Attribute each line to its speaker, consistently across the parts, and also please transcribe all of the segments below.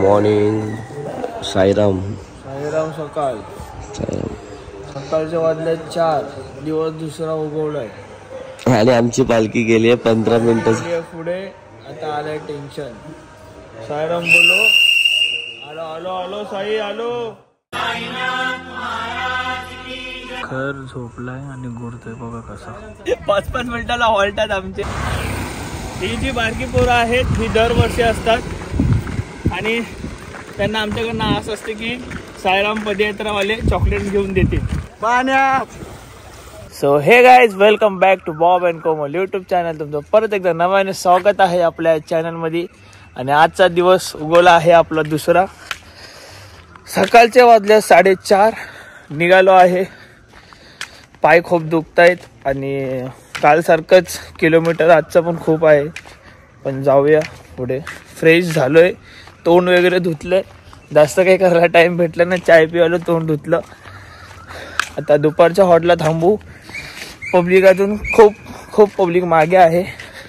Speaker 1: Morning. Sairam.
Speaker 2: Sairam. सकाळ
Speaker 1: साईराम.
Speaker 2: सकाळचे वाजले 4. दिवस दुसरा उगवलाय
Speaker 1: आणि आमची पालखी गेली आहे 15 मिनिटं
Speaker 2: पुढे. आता आलंय टेन्शन. साईराम बोलो. आलो आलो आलो साई आलो. घर झोपलाय आणि गुरतोय बघा कसा. 5-5 मिनिटाला हॉल्टात आमचे. ही जी बारकी पोरं आहेत ही दरवर्षी असतात आणि त्यांना आमच्याकडनं आस असते की साईराम पदयात्रावाले चॉकलेट घेऊन देतील पाण्यात. So hey guys, welcome back to Bob and Komal YouTube channel. तुमचं परत एकदा नव्याने स्वागत आहे आपल्या चॅनलमध्ये. आणि आजचा दिवस उगवला आहे आपला दुसरा. सकाळचे वाजले 4:30. निघालो आहे. पाय खूप दुखत आहेत आणि कालसारखंच किलोमीटर आजचं पण खूप आहे. पण जाऊया पुढे. फ्रेश झालोय, तोंड वगैरे धुतलंय. जास्त काही करायला टाइम भेटला ना, चाय पिवायला तोंड धुतलं. आता दुपारच्या हॉटेलला थांबू. पब्लिक अजून खूप पब्लिक मागे आहे.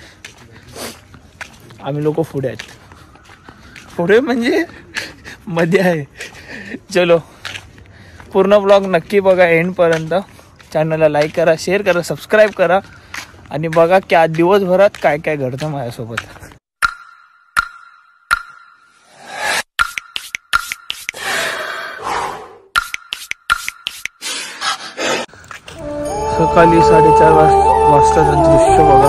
Speaker 2: आम्ही लोक पुढे आहेत. पुढे म्हणजे मध्ये आहे. चलो, पूर्ण ब्लॉग नक्की बघा एंडपर्यंत. चॅनलला लाईक करा, शेअर करा, सबस्क्राईब करा आणि बघा की आज दिवसभरात काय काय घडतं माझ्यासोबत. सकाळी 4:30 वाजताचं दृश्य बघा.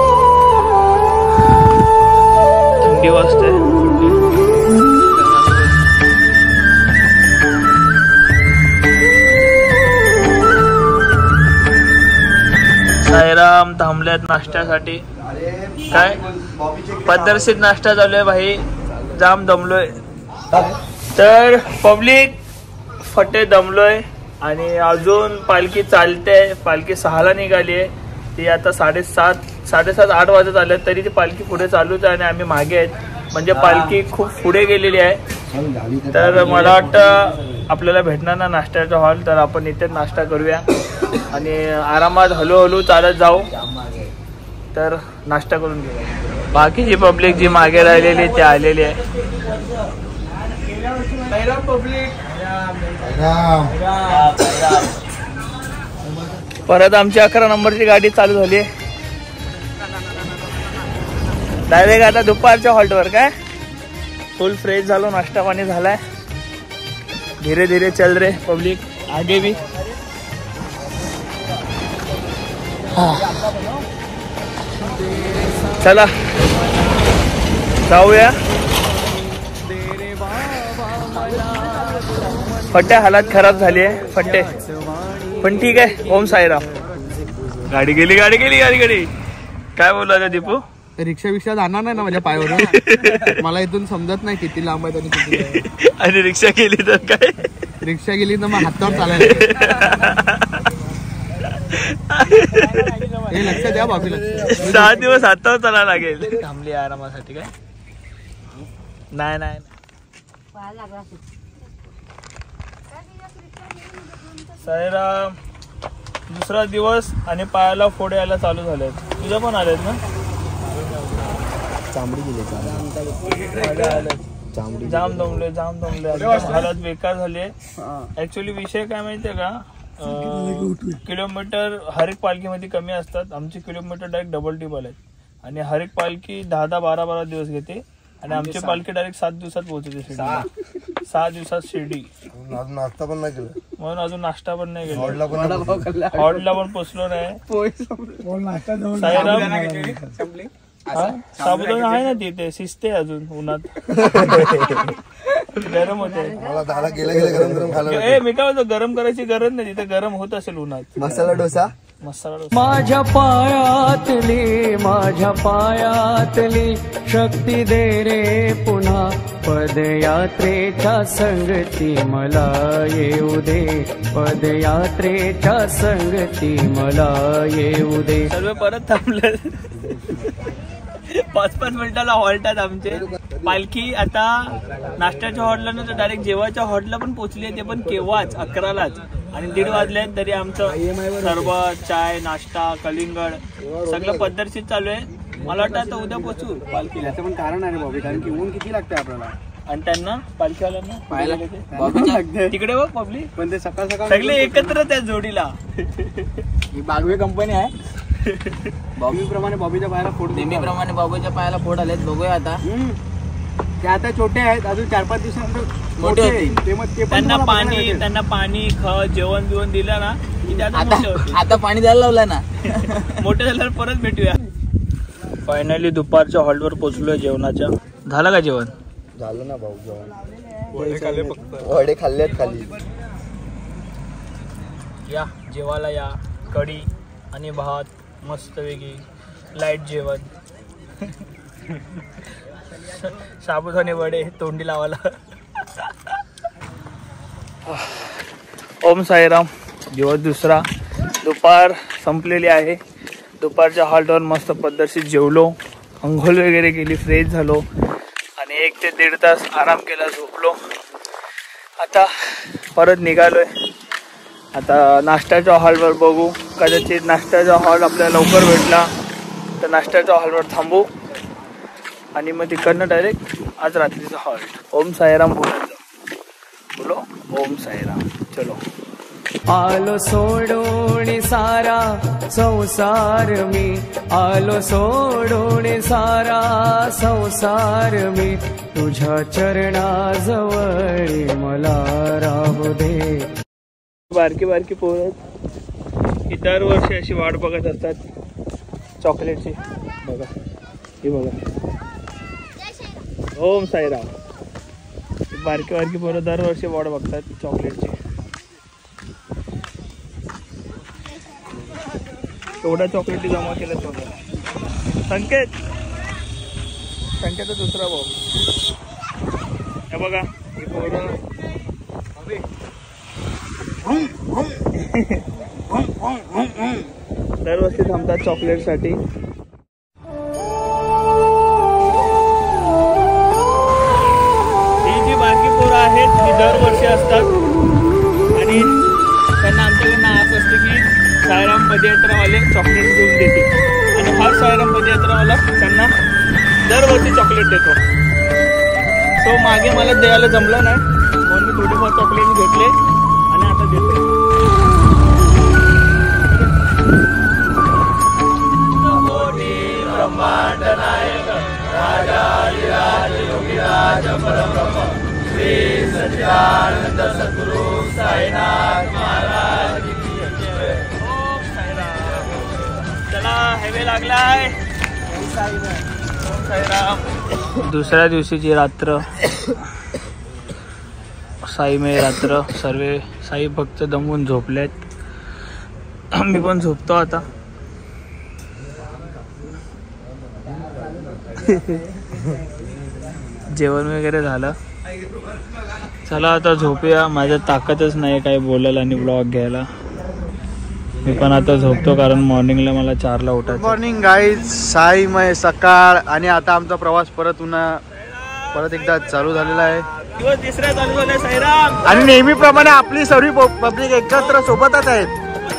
Speaker 2: थंडी वाजते. साईराम थांबल्यात नाश्त्यासाठी. काय पद्धतशीर नाश्ता चालू आहे भाई. जाम दमलोय. तर पब्लिक फटे दमलोय. आणि अजून पालखी चालते. पालखी 6ला निघाली आहे. ती आता 7:30-8 वाजत आल्या तरी ती पालखी पुढे चालूच आहे आणि आम्ही मागे आहेत. म्हणजे पालखी खूप पुढे गेलेली आहे. तर मला वाटतं आपल्याला भेटणार ना नाश्त्याचा हॉल, तर आपण इथे नाश्ता करूया आणि आरामात हळूहळू चालत जाऊ. तर नाश्ता करून घेऊया. बाकीची पब्लिक जी मागे राहिलेली ते आलेली आहे. परत आमची 11 नंबरची गाडी चालू झाली आहे. डायरेक्ट आता दुपारच्या हॉल्टवर. काय फुल फ्रेश झालो, नाश्ता पाणी झालाय. धीरे धीरे चल रे पब्लिक, आगे भी. चला जाऊया. फट्टे हालत खराब झाली आहे फट्टे, पण ठीक आहे. ओम साईराम. गाडी गेली. काय बोलला दीपू?
Speaker 3: रिक्षा जाणार नाही ना माझ्या पायावर. मला इथून समजत नाही किती लांब आहे आणि किती.
Speaker 2: आणि रिक्षा गेली तर काय?
Speaker 3: रिक्षा गेली तर मग हातावर चालायला. हे लक्षात द्या बाबी.
Speaker 2: 6 दिवस हातावर चालायला लागेल. थांबली आरामासाठी. काय नाही. साईराम. दुसरा दिवस आणि पायाला फोड यायला चालू झालेत. तुझ्या पण आलेत ना?
Speaker 1: चांबडी गेली.
Speaker 2: जाम दमले. हालत बेकार झाली. ऍक्च्युली विषय काय माहितीये का, किलोमीटर हर एक पालखीमध्ये कमी असतात. आमची किलोमीटर डायरेक्ट डबल टिबल आहेत. आणि हर एक पालखी 10-12 दिवस घेते आणि आमची पालखी डायरेक्ट 7 दिवसात पोहोचते. 6 दिवसात शिर्डी.
Speaker 1: नाश्ता पण नाही केला
Speaker 2: म्हणून अजून नाश्ता पण नाही केला. हॉटेलला पण पोचलो नाही. साबुदाणा आहे ना तिथे, शिजते अजून उन्हात. गरम होते. मी काय बोलतो, गरम करायची गरज नाही. तिथे गरम होत असेल उन्हात.
Speaker 1: मसाला डोसा.
Speaker 4: माझ्या पायातली शक्ती दे रे पुन्हा. पदयात्रेच्या संगती मला येऊ दे. पदयात्रेच्या संगती मला येऊ दे.
Speaker 2: सर्व परत थांबले. 5-5 मिनिटाला हॉल्टात आमचे. पालखी आता नाश्त्याच्या हॉटेलला नंतर डायरेक्ट जेवायच्या हॉटेलला पण पोहोचली आहे. ते पण केव्हाच 11लाच. आणि 1:30 वाजले तरी आमचं सरबत, चाय, नाश्ता, कलिंगड सगळं पद्धतशीर चालू आहे. मला वाटतं आता उद्या पोहोचू पालखीला.
Speaker 3: याचं पण कारण आहे बॉबी, कारण की ऊन किती लागतंय आपल्याला.
Speaker 2: आणि त्यांना पालखीवाल्यांना
Speaker 3: पाहायला
Speaker 2: तिकडे बघ पब्लिक
Speaker 3: पण ते सकाळ सकाळ
Speaker 2: सगळे एकत्र त्या जोडीला.
Speaker 3: ही बागवे कंपनी आहे. बॉबी प्रमाणे बॉबीच्या पायाला फोड,
Speaker 5: नेहमीप्रमाणे बाबूच्या पायाला फोड आलेत. बघूया आता.
Speaker 3: ते आता छोटे आहेत, अजून 4-5 दिवसानंतर मोठे होतील.
Speaker 2: त्यांना पाणी जेवण बिवण दिलं ना की ते आता मोठे होतील.
Speaker 5: आता पाणी द्यायला लावलं ना.
Speaker 2: मोठे झाल्यावर परत भेटूया. फायनली दुपारच्या हॉलवर पोहोचलोय जेवणाच्या. झालं का जेवण?
Speaker 3: झालं ना भाऊ जेवण. वडे खाल्लेत खाली.
Speaker 2: या जेवायला या. कढी आणि भात मस्त वेगळी लाईट जेवण. साबुदाणे वडे तोंडी लावायला. ओम साईराम. दिवस दुसरा. दुपार संपलेली आहे. दुपारच्या हॉलवर मस्त पद्धतशीर जेवलो, अंघोळ वगैरे केली, फ्रेश झालो आणि 1 ते 1.5 तास आराम केला, झोपलो. आता परत निघालोय. आता नाश्त्याच्या हॉलवर बघू. कदाचित नाश्त्याचा हॉल आपल्याला लवकर भेटला तर नाश्त्याच्या हॉलवर थांबू आणि मग तिकडनं डायरेक्ट आज रात्रीचा हॉल. ओम साईराम बोलो. ओम साईराम. चलो.
Speaker 4: आलो सोडून सारा संसार मी, आलो सोडून सारा संसार मी, तुझ्या चरणाजवळ मला राहू दे.
Speaker 2: बारकी बारकी पोरं ही दरवर्षी अशी वाट बघत असतात चॉकलेटची. बघा ही बघा. ओम साईराम. बारकी बारकी पोरं दरवर्षी वाट बघतात चॉकलेटची. एवढ्या चॉकलेटी जमा केल्या बघा. संकेतचा दुसरा भाऊ. हे बघा ही पोरं दरवर्षी थांबतात चॉकलेटसाठी. ही जी बारकी पोरं आहेत ती दरवर्षी असतात आणि त्यांना आमच्याकडनं असं असतं की साईराम पदयात्रावाले चॉकलेट घेऊन देते आणि हा साईराम पदयात्रावाला त्यांना दरवर्षी चॉकलेट देतो. सो मागे मला द्यायला जमलं नाही म्हणून मी थोडेफार चॉकलेट घेतले आणि आता देतो. ब्रह्मांड नायक राजाधिराज योगीराज परब्रह्म श्री सच्चिदानंद सद्गुरु साईनाथ महाराज की जय. ओम साईराम. चला हायवे लागलाय. ओम साईराम. दुसऱ्या दिवशीची रात्र, साईमय रात्र. सर्व साई भक्त दमून झोपलेत. मी पण झोपतो आता. जेवण वगैरे झालं. चला आता झोपूया. माझ्या ताकदच नाही काय बोलायला आणि ब्लॉग घ्यायला. मी पण आता झोपतो कारण मॉर्निंगला मला 4ला उठायचं.
Speaker 3: Morning guys. साईमय सकाळ आणि आता आमचा प्रवास परत एकदा चालू झालेला आहे.
Speaker 2: दिवस तिसरा चालू झाला. साईराम.
Speaker 3: आणि नेहमीप्रमाणे आपली सर्व पब्लिक एकत्र सोबतच आहेत.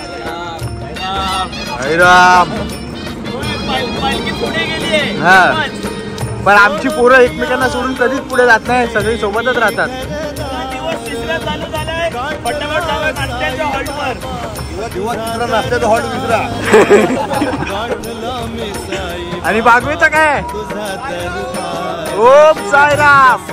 Speaker 3: साईराम.
Speaker 2: पालखी पुढे गेली आहे.
Speaker 3: हा पण आमची पोरं एकमेकांना सोडून कधीच पुढे जात नाही. सगळी सोबतच राहतात.
Speaker 2: दिवस तिसरा चालू झालाय. फटाफट जाऊया नाश्त्याच्या हॉलवर.
Speaker 3: दिवस तिसरा नाश्त्याचा हॉल दुसरा. आणि बागवेचं काय. ओम साईराम.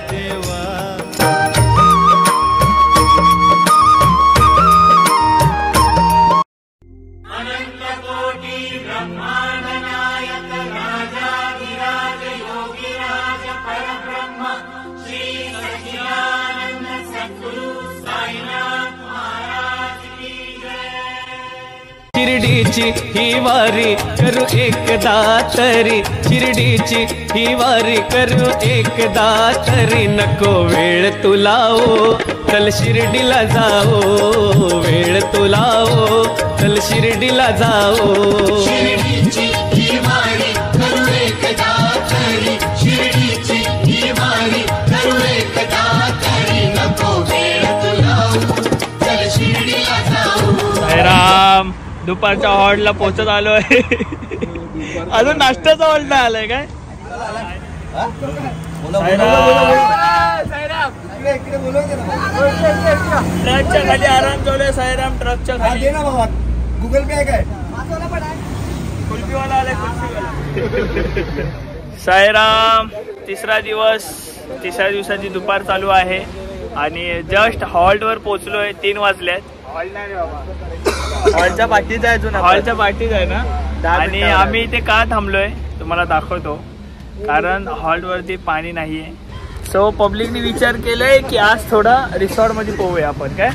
Speaker 4: शिर्डीची ही वारी करू एकदा तरी, शिर्डीची ही वारी करू एकदा तरी, नको वेळ तुला ओ चल शिर्डीला जाओ, वेळ तुला ओ चल शिर्डीला जाओ.
Speaker 6: शिर्डीची ही वारी करू एकदा तरी, शिर्डीची ही वारी करू एकदा तरी, नको वेळ तुला ओ चल शिर्डीला जाओ.
Speaker 2: साईराम. दुपारच्या हॉलला पोहोचत आलोय. अजून नाश्त्याचा हॉल नाही आलाय काय. ट्रकच्या खाली आराम चालू आहे साईराम. ट्रकच्या खाली
Speaker 3: गुगल पे आहे काय?
Speaker 2: कुल्फीवाला आलाय कुल्फीवाला. साईराम. तिसरा दिवस. तिसऱ्या दिवसाची दुपार चालू आहे आणि जस्ट हॉल्ट वर पोहोचलोय. 3 वाजलेत.
Speaker 3: हॉलच्या पाठीच आहे अजून.
Speaker 2: हॉलच्या पाठीच आहे ना. आणि आम्ही इथे का थांबलोय तुम्हाला दाखवतो. कारण हॉल्ट वरती पाणी नाहीये. सो पब्लिकने विचार केलाय की आज थोडा रिसॉर्ट मध्ये पोहूया आपण. काय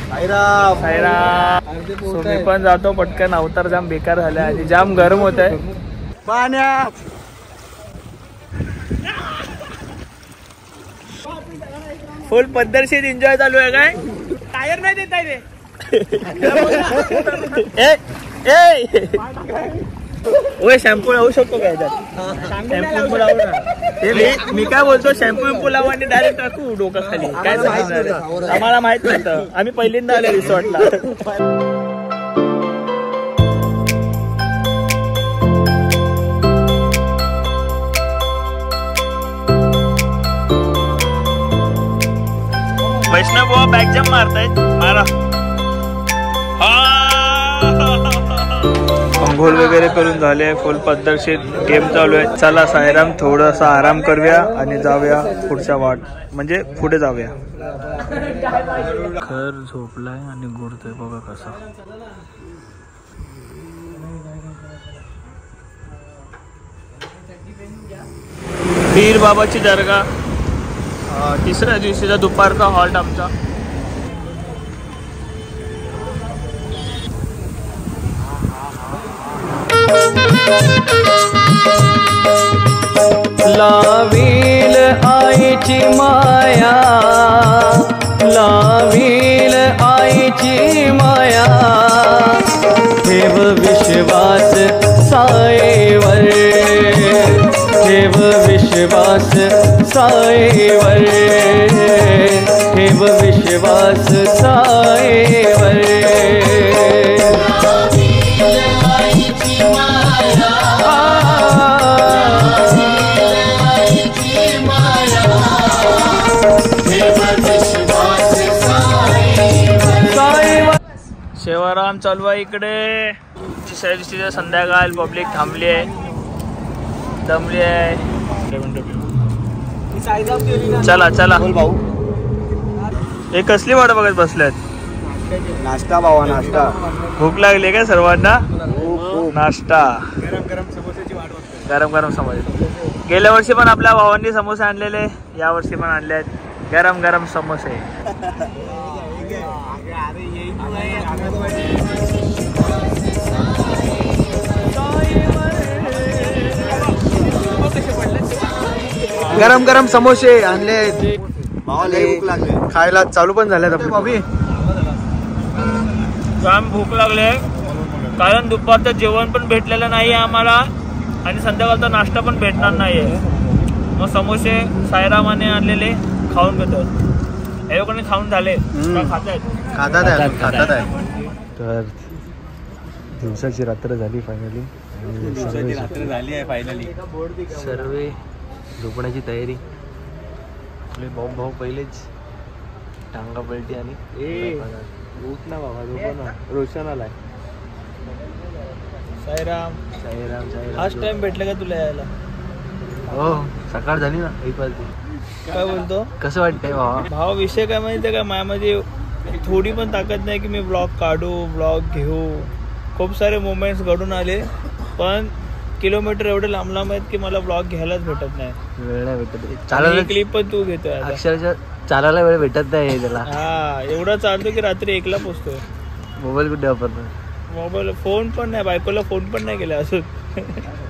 Speaker 2: सो मी पण जातो पटकन. अवतार जाम बेकार झालाय आणि जाम गरम होत आहे
Speaker 3: पाण्यात.
Speaker 2: फुल पद्धतशीर एन्जॉय चालू आहे. काय टायर नाही देत आहे ते. शॅम्पू लावू शकतो काय शॅम्पू लावू ना. मी काय बोलतो शॅम्पू विम्पू लावू आणि डायरेक्ट टाकू डोकं खाली. काय आम्हाला माहित नव्हतं. आम्ही पहिल्यांदा आले रिसॉर्टला. वैष्णव बुवा बॅक जम्प मारतायत. मारा. अंघोळ वगैरे करून झाले. फुल पद्धतशीर गेम चालू आहे. चला साईराम थोडासा आराम करूया आणि जाऊया पुढच्या वाट म्हणजे पुढे जाऊया. खर झोपलाय आणि गुरतोय बघा कसा. पीर बाबाची दर्गा. तिसऱ्या दिवशीचा दुपारचा हॉल्ट आमचा.
Speaker 4: लावील आईची माया. लावील आईची माया. ठेव विश्वास साईवर. ठेव विश्वास साईवर. ठेव विश्वास साईवर.
Speaker 2: सेवाराम चालू आहे इकडे. तिसऱ्या दिवशीच्या संध्याकाळ. पब्लिक थांबली आहे. दमली आहे. चला चला. हे कसली वाट बघत बसल्यात.
Speaker 3: नाश्ता बाबा नाश्ता.
Speaker 2: भूक लागली काय सर्वांना. नाश्ता गरम गरम समोसे. गेल्या वर्षी पण आपल्या भावांनी समोसे आणलेले. या वर्षी पण आणले आहेत गरम गरम समोसे.
Speaker 3: गरम गरम समोसे आणले. खायला चालू पण झाल्यात आपले भाभी.
Speaker 2: जाम भूक लागले कारण दुपारचं जेवण पण भेटलेलं नाही आम्हाला आणि संध्याकाळचा नाश्ता पण भेटणार नाहीये. मग समोसे साईरामाने आणलेले खाऊन घेतो. हे लोकांनी खाऊन झाले.
Speaker 3: खातात आहे. तर दिवसाची रात्र झाली फायनली. सर्व झोपण्याची तयारी. आपले भाऊ पहिलेच टांगा पलटी आणि उठ ना बाबा झोप ना. रोशन आलाय.
Speaker 2: साईराम
Speaker 3: साईराम साईराम.
Speaker 2: फर्स्ट टाइम भेटलं का तुला यायला.
Speaker 3: हो सकाळ झाली ना 1 वाजता.
Speaker 2: काय बोलतो.
Speaker 3: कसं वाटतंय भावा.
Speaker 2: भाव विषय काय माहिती का माझ्यामध्ये थोडी पण ताकद नाही की मी ब्लॉग काढू ब्लॉग घेऊ. खूप सारे मोमेंट्स घडून आले पण किलोमीटर एवढे लांब लांब आहेत की मला ब्लॉग घ्यायलाच भेटत नाही.
Speaker 3: वेळ नाही भेटत. चालायला
Speaker 2: क्लिप पण तू घेतोय
Speaker 3: अक्षरशः. चालायला वेळ भेटत नाही त्याला.
Speaker 2: हा एवढा चालतो की रात्री 1ला पोचतोय.
Speaker 3: मोबाईल कुठे वापरतो.
Speaker 2: मोबाईल फोन पण नाही. बायकोला फोन पण नाही केला अजून.